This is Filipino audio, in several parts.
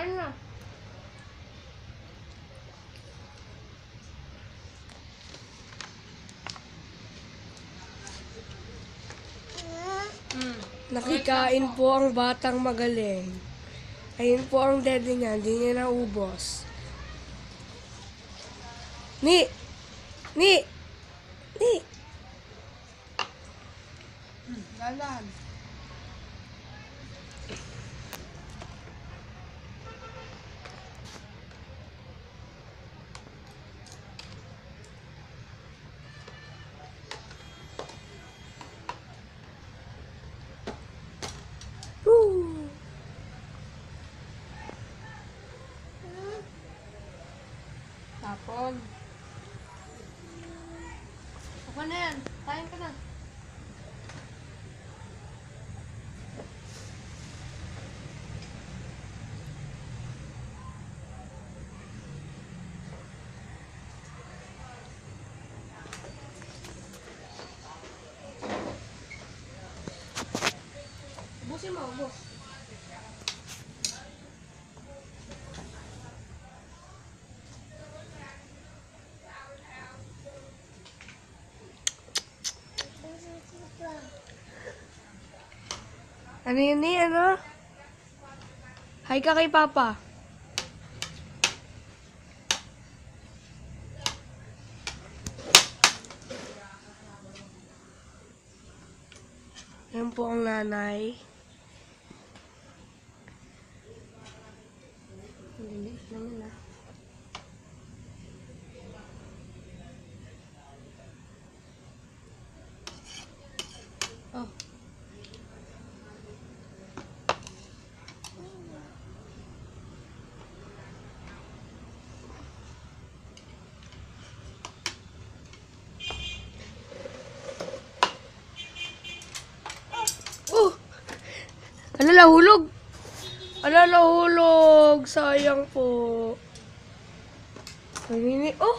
Kain na. Nakikain po ang batang magaling. Ayun po ang dede niya, hindi niya naubos. Ni! Ni! Ni! Dalan. Woo! Tapon. Okay na yan. Kain ka na. Ubusin mo, ubos. Ano yun ni? Ano? Hi ka kay Papa. Yan po ang nanay. Linis naman ah. Oh. Ala, nahulog. Ala, nahulog. Sayang po. Nanini. Oh!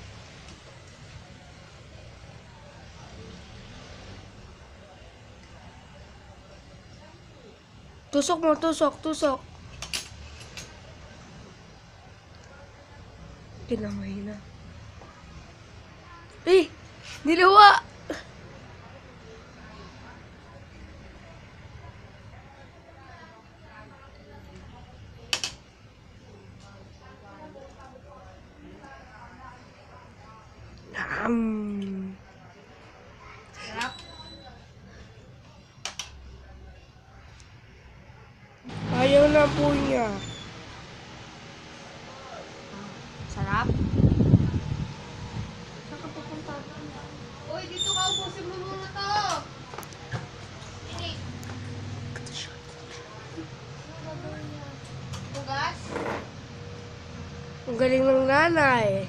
Tusok mo, tusok, tusok. Kinamay na. Eh! Niluwa! Sarap. Ayaw na po niya. Sarap. Saan ka pupunta? Uy, dito ka. Ubusin mo muna to. Ini. Bugas? Ang galing ng nanay.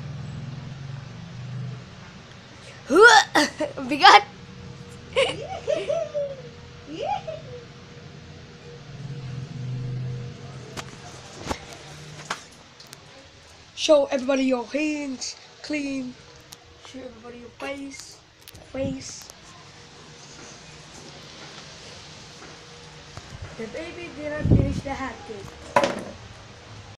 Huwa! Ang bigat! Show everybody your hands clean. Show everybody your face. Face. The baby didn't finish the hat cake.